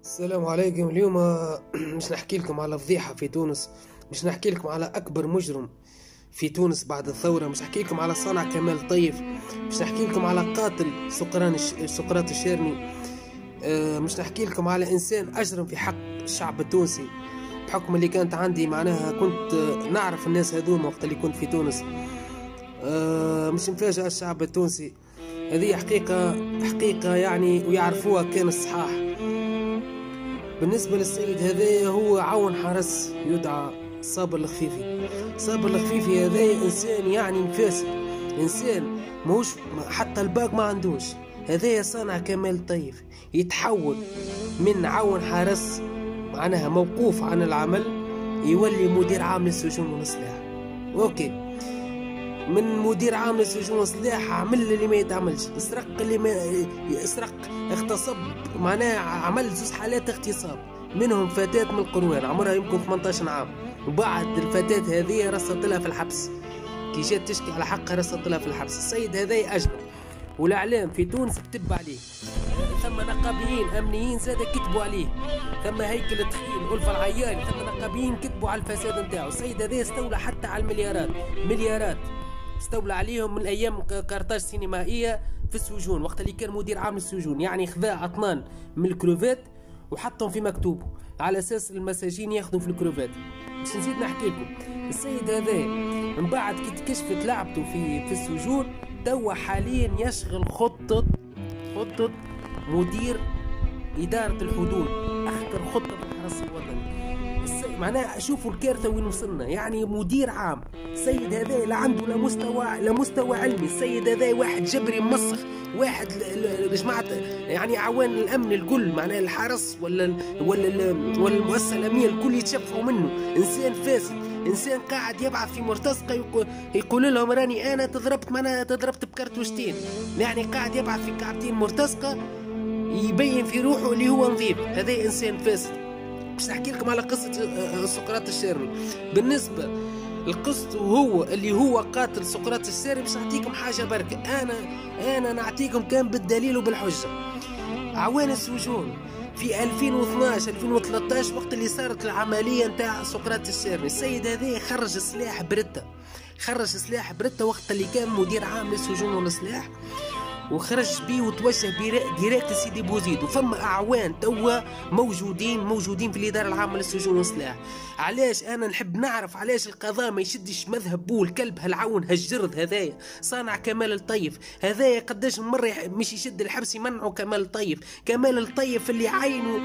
السلام عليكم. اليوم مش نحكي لكم على فضيحة في تونس، مش نحكي لكم على أكبر مجرم في تونس بعد الثورة، مش نحكي لكم على صانع كمال طيف، مش نحكي لكم على قاتل سقراط الشيرني، مش نحكي لكم على إنسان أجرم في حق الشعب التونسي. بحكم اللي كانت عندي معناها كنت نعرف الناس هذوما وقت اللي كنت في تونس. مش مفاجأة الشعب التونسي، هذه حقيقة يعني ويعرفوها كان الصحاح. بالنسبة للسيد هذا هو عون حرس يدعى صابر الخفيفي. صابر الخفيفي هذا إنسان يعني فاسد، إنسان موش حتى الباق ما عندوش. هذا صانع كمال طيف يتحول من عون حرس معناها موقوف عن العمل يولي مدير عام للسجون والسلاح. اوكي، من مدير عام للسجون والسلاح عمل اللي ما يتعملش، اسرق اللي ما اسرق، اغتصب، معناها عمل زوج حالات اغتصاب، منهم فتاة من القروان عمرها يمكن 18 عام، وبعد الفتاة هذه رصت لها في الحبس، كي جات تشكي على حقها رصت لها في الحبس. السيد هذا أجرم، والاعلام في تونس كتب عليه، ثم نقابيين امنيين زاد كتبوا عليه، ثم هيكل التخيل ألفة العياري، ثم نقابيين كتبوا على الفساد نتاعو. السيد هذا استولى حتى على المليارات استولى عليهم من ايام كارتاج سينمائيه في السجون وقت اللي كان مدير عام السجون، يعني خذا اطنان من الكروفات وحطهم في مكتوبه على اساس المساجين ياخذوا في الكروفات. مش نسيت نحكي لكم، السيد هذا من بعد كي تكشفت لعبته في السجون توا حاليا يشغل خطه مدير اداره الحدود، اخطر خطه في الحرس الوطني. معناها شوفوا الكارثه وين وصلنا، يعني مدير عام. السيد هذا لا عنده لا مستوى علمي، السيد هذا واحد جبري مسخ، واحد جماعه يعني اعوان الامن الكل، معناها الحرس ولا المؤسسه الامنيه الكل يتشفعوا منه. انسان فاسد، انسان قاعد يبعث في مرتزقه يقول لهم راني انا تضربت بكرتوشتين، يعني قاعد يبعث في كعبتين مرتزقه يبين في روحه اللي هو نظيف. هذا انسان فاسد. باش نحكي لكم على قصة سقراط الشيرني. بالنسبة لقصته هو اللي هو قاتل سقراط الشيرني باش نعطيكم حاجة بركة، أنا نعطيكم كان بالدليل وبالحجة. عوان السجون في 2012 2013 وقت اللي صارت العملية نتاع سقراط الشيرني، السيد هذا خرج سلاح بريتا وقت اللي كان مدير عام للسجون والسلاح، وخرج بيه وتوجه ديريكت سيدي بوزيد. وفما اعوان توا موجودين في الاداره العامه للسجون والسلاح. علاش انا نحب نعرف علاش القضاء ما يشدش مذهب بو الكلب هالعون هالجرد هذايا صانع كمال الطيف هذايا؟ قداش من مره مش يشد الحبس يمنعوا كمال الطيف اللي عينوا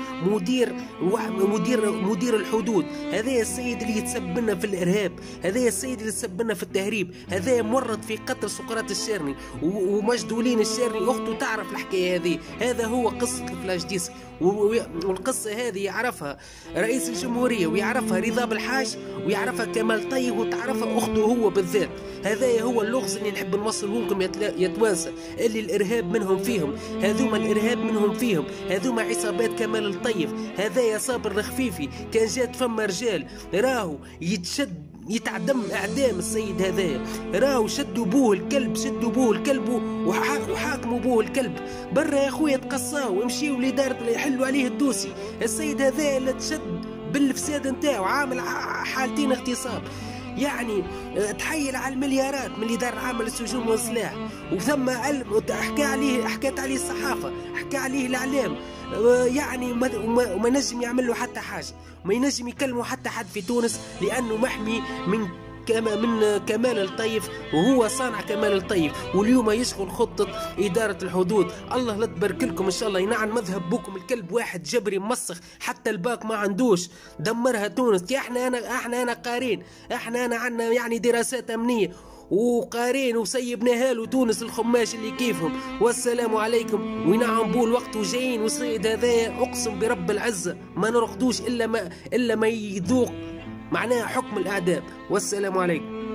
مدير الحدود. هذايا السيد اللي يتسبب لنا في الارهاب، هذايا السيد اللي يتسبب لنا في التهريب، هذايا مورط في قتل سقراط الشيرني ومجدولين الشيرني اخته تعرف الحكايه هذه. هذا هو قصه الفلاش ديسك، والقصه هذه يعرفها رئيس الجمهوريه ويعرفها رضا بالحاج ويعرفها كمال طيب وتعرفها اخته هو بالذات. هذا هو اللغز اللي نحب نوصله لكم يا توانسه، اللي الارهاب منهم فيهم، هذوما عصابات كمال الطيب. هذا يا صابر الخفيفي كان جات فما رجال راهو يتعدم اعدام السيد هذايا، راهو شدوا بوه الكلب وحاكموا بوه الكلب برا يا خويا، تقصاو وامشيوا لدار يحلوا عليه الدوسي. السيد هذايا اللي تشد بالفساد نتاعو عامل حالتين اغتصاب، يعني تحيل على المليارات من الإدارة العامة للسجون والسلاح. وثم حكات عليه الصحافة، حكى عليه الإعلام، يعني وما نجم يعمل له حتى حاجة، ما ينجم يكلمه حتى حد في تونس لأنه محمي من كمال الطيف، وهو صانع كمال الطيف. واليوم يشغل خطة إدارة الحدود. الله لا تبارك لكم إن شاء الله ينعن مذهب بوكم الكلب، واحد جبري مسخ حتى الباك ما عندوش، دمرها تونس. احنا قارين، احنا عندنا يعني دراسات أمنية وقارين وسيبناها له تونس الخماش اللي كيفهم. والسلام عليكم. وينعم بو الوقت وجايين، والسيد هذايا اقسم برب العزة ما نرقدوش الا ما يذوق معناها حكم الأعداء. والسلام عليكم.